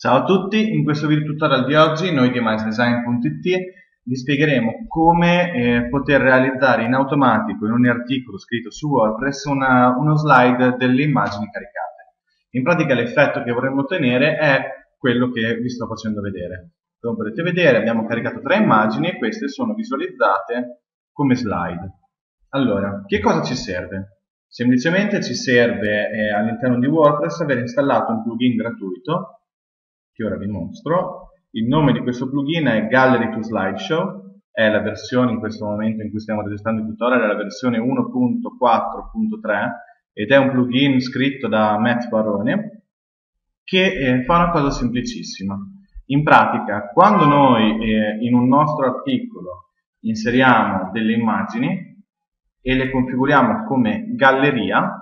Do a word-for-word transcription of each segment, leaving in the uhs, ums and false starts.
Ciao a tutti, in questo video tutorial di oggi noi di MyDesign punto it vi spiegheremo come eh, poter realizzare in automatico in ogni articolo scritto su WordPress una, uno slide delle immagini caricate. In pratica l'effetto che vorremmo ottenere è quello che vi sto facendo vedere. Come potete vedere abbiamo caricato tre immagini e queste sono visualizzate come slide. Allora, che cosa ci serve? Semplicemente ci serve eh, all'interno di WordPress aver installato un plugin gratuito che ora vi mostro. Il nome di questo plugin è Gallery to Slideshow, è la versione in questo momento in cui stiamo registrando il tutorial, è la versione uno punto quattro punto tre ed è un plugin scritto da Matt Barrone che eh, fa una cosa semplicissima. In pratica, quando noi eh, in un nostro articolo inseriamo delle immagini e le configuriamo come galleria,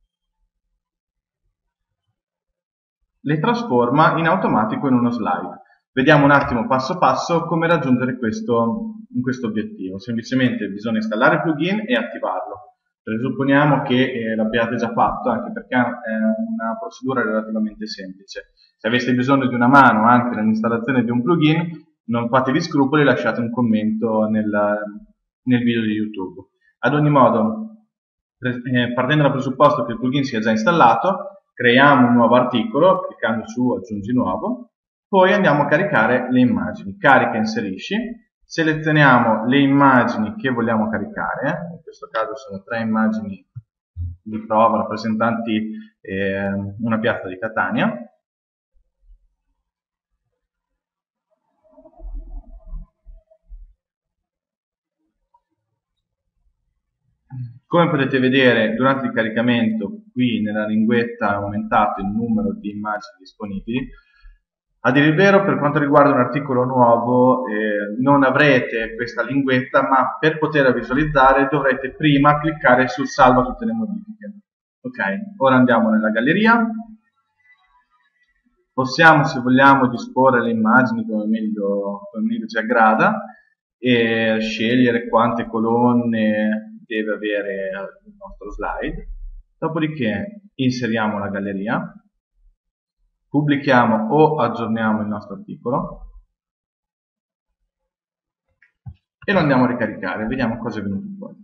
le trasforma in automatico in uno slide. Vediamo un attimo passo passo come raggiungere questo, questo obiettivo. Semplicemente bisogna installare il plugin e attivarlo. Presupponiamo che eh, l'abbiate già fatto, anche perché è una procedura relativamente semplice. Se aveste bisogno di una mano anche nell'installazione di un plugin, non fatevi scrupoli, lasciate un commento nel, nel video di YouTube. Ad ogni modo, eh, partendo dal presupposto che il plugin sia già installato, creiamo un nuovo articolo cliccando su aggiungi nuovo, poi andiamo a caricare le immagini, carica e inserisci, selezioniamo le immagini che vogliamo caricare, in questo caso sono tre immagini di prova rappresentanti eh, una piazza di Catania. Come potete vedere, durante il caricamento qui nella linguetta è aumentato il numero di immagini disponibili. A dire il vero, per quanto riguarda un articolo nuovo, eh, non avrete questa linguetta, ma per poterla visualizzare dovrete prima cliccare sul salva tutte le modifiche. Ok, ora andiamo nella galleria. Possiamo, se vogliamo, disporre le immagini come meglio, come meglio ci aggrada e scegliere quante colonne deve avere il nostro slide. Dopodiché inseriamo la galleria, pubblichiamo o aggiorniamo il nostro articolo e lo andiamo a ricaricare. Vediamo cosa è venuto fuori.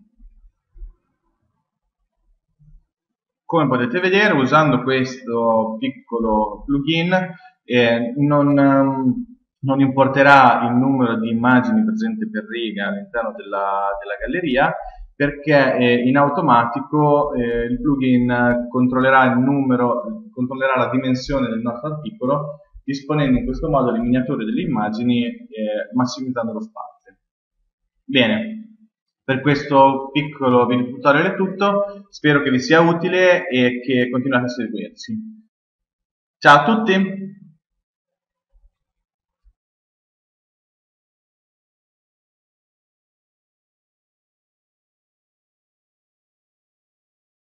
Come potete vedere, usando questo piccolo plugin eh, non, non importerà il numero di immagini presenti per riga all'interno della, della galleria, perché eh, in automatico eh, il plugin controllerà il numero, controllerà la dimensione del nostro articolo, disponendo in questo modo le miniature delle immagini, eh, massimizzando lo spazio. Bene, per questo piccolo video tutorial è tutto, spero che vi sia utile e che continuate a seguirci. Ciao a tutti!